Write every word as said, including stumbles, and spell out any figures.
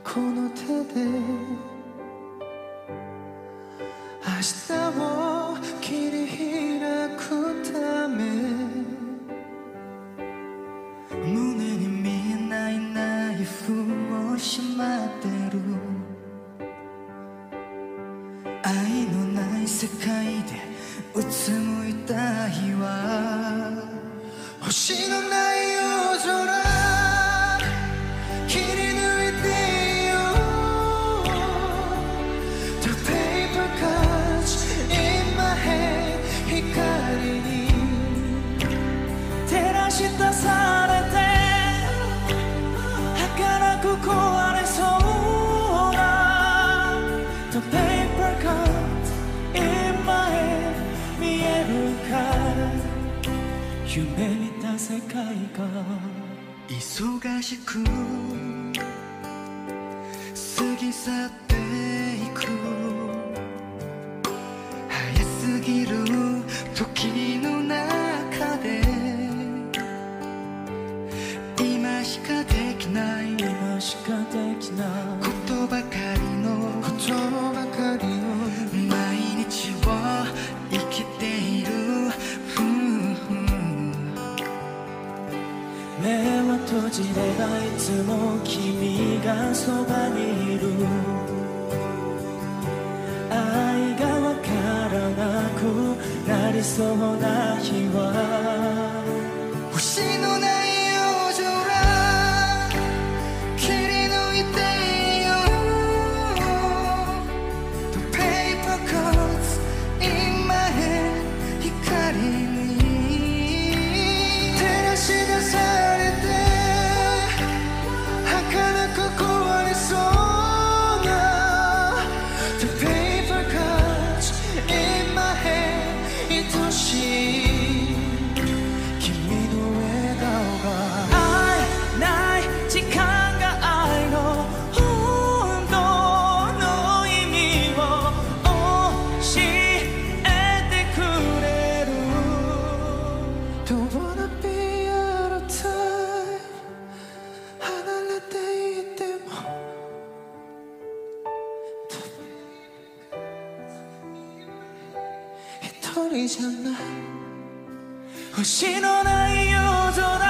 この手で明日を切り開くため胸に見えないナイフをしまってる愛のない世界でうつむいた日は星のない夜空切り抜いてよ The paper cuts in my head 光に照らし出されて儚く壊れそうな The paper cuts in my head 見えるか夢見た世界が忙しく過ぎ去っていく早すぎる時の中で今しかできない今しかできないことばかりのことばかりの毎日を生きている目は閉じればいつも君がそばにいる愛がわからなくなりそうな日は星のない夜空切り抜いてよ The paper cuts in my head 光に照らし出されて儚く壊れそうな The paper cuts in my head 愛しい君の笑顔が愛ない時間が愛の本当の意味を教えてくれる Don't wanna be out of time 離れていても一人じゃない星のない夜空